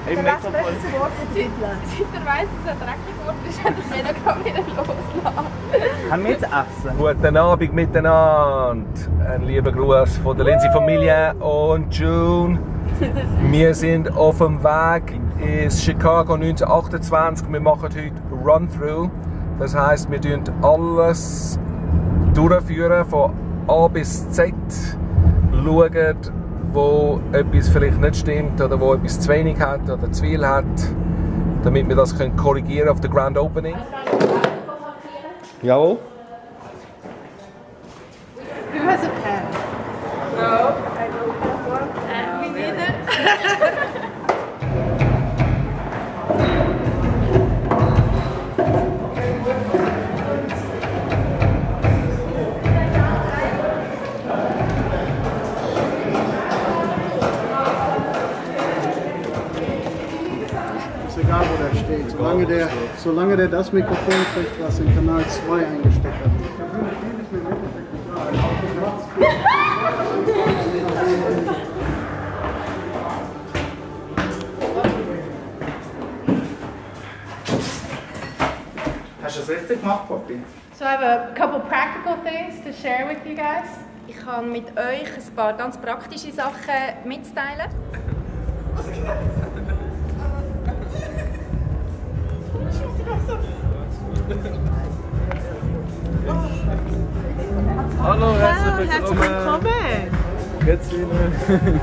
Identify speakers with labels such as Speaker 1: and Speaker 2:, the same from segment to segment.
Speaker 1: Im Metropol.
Speaker 2: Seit er weiss, dass er dreckig geworden ist, hat er den wieder loslassen.
Speaker 1: Haben wir jetzt Essen?
Speaker 3: Guten Abend miteinander. Ein lieber Gruß von der Lindsay-Familie und June. Wir sind auf dem Weg ins Chicago 1928. Wir machen heute Run-Through. Das heisst, wir führen alles durchführen, von A bis Z. Schauen, wo etwas vielleicht nicht stimmt oder wo etwas zu wenig hat oder zu viel hat, damit wir das korrigieren auf der Grand Opening. Jawohl.
Speaker 2: Who has a pen? No, I don't have one. Me neither.
Speaker 4: Ist egal, wo der steht. Solange der das Mikrofon kriegt, was in Kanal 2 eingesteckt hat.
Speaker 1: Hast du es richtig gemacht, Papi?
Speaker 2: So I have a couple practical things to share with you guys.
Speaker 5: Ich habe mit euch ein paar ganz praktische Sachen mitzuteilen.
Speaker 1: Hallo, herzlich willkommen. Geht's Ihnen?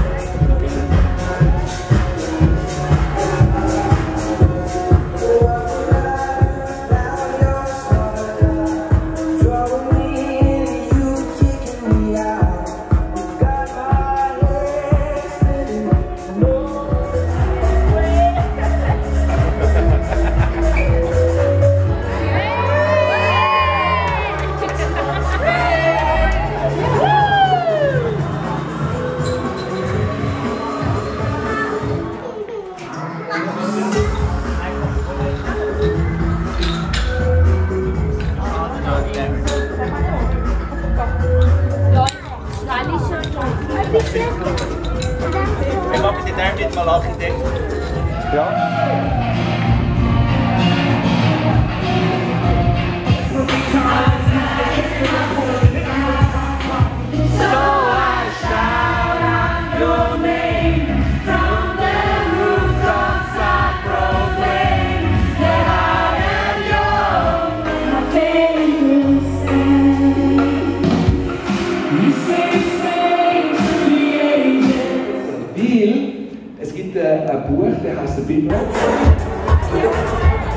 Speaker 1: Ich mache mit dem mit mal Architekt.
Speaker 3: Ja.
Speaker 6: Es gibt ein Buch, der heißt «The Big Rock».